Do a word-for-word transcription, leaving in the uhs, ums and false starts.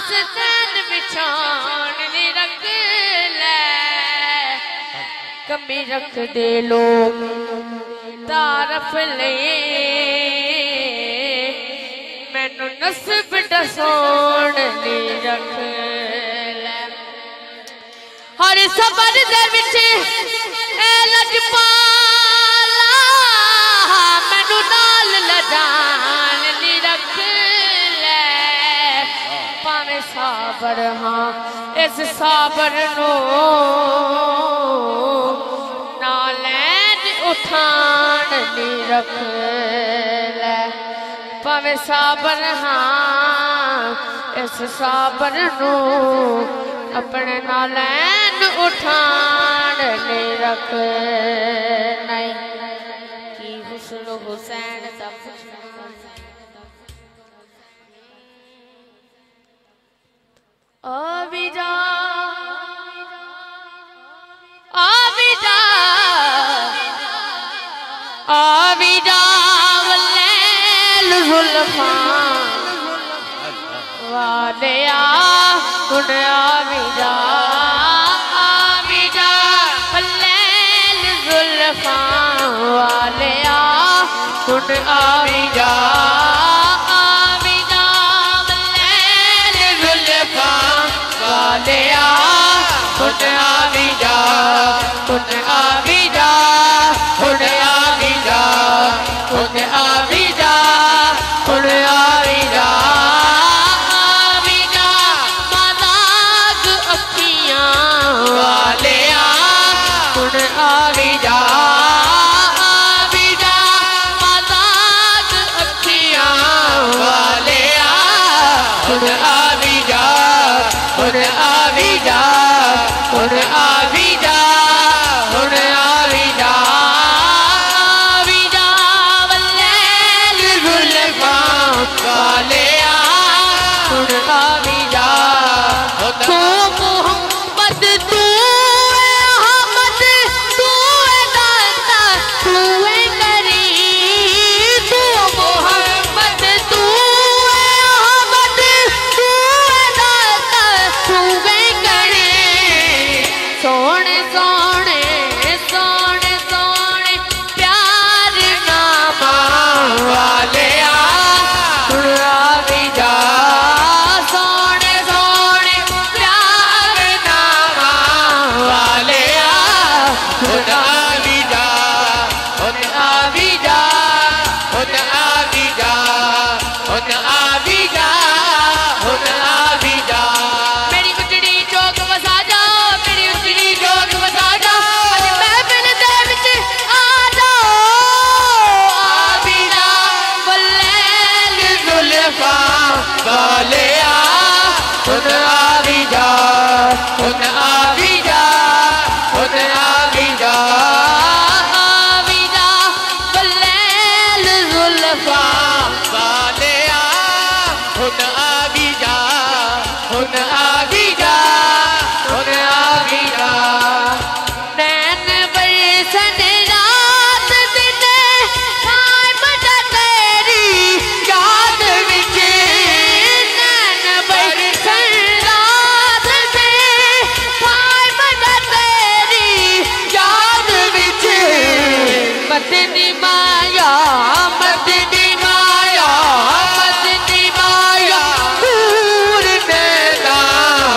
आस्तान बिछान नी रख ले कमी रख दे लोग तारफ ले मैनू नस्ब दसौन नी रख ले हर सबर दे विच ए लजपाला मैनू नाल लजान नी रख ले भावें साबर हाँ इस साबर नू नालैन उठान नी रख ले भावें साबर हाँ इस साबर नू अपने नालैन उठान नी रख नहीं कि हुस्न हुसैन दा आविदा आविदा आविदा वल्लैल जुल्फा वादिया हुन आविदा आविदा वल्लैल जुल्फा वालिया हुन आविदा आविदा वल्लैल जुल्फा वालिया हुन आविदा हुन आविदा हुन आविदा हुन आविदा हुन आविदा आविदा मजाक अखियां वालिया हुन आविदा आविदा मजाक अखियां वालिया हुन आविदा हुन आविदा हुन आविदा हुन आविदा आविदा वल्लैल जुल्फा वालिया हुन आविदा तू मोहम्मद तू अहमद तू दाता तू करीम तू मोहम्मद तू अहमद तू दाता तू करीम सोने सोने सोने सोने प्यार नामा वालिया हुन आविदा सोने सोने प्यार नामा वालिया हुन आविदा हुन आविदा हुन आविदा हुन आविदा हुन आविदा मेरी उजड़ी चौक वसा जाओ मेरी उजड़ी चौक वसा जाओ अज महफिल दे विच आ जाओ आविदा वल्लैल जुल्फा वालिया हुन आविदा हुन आविदा हुन आविदा आविदा वल्लैल जुल्फा वालिया हुन आविदा हुन आविदा हुन आविदा नैन बरसन रात दिन कायम दा तेरी याद विच नैन बरसन रात दिन कायम दा तेरी याद विच मदनी माया मदनी माया मदनी माया पूर नैना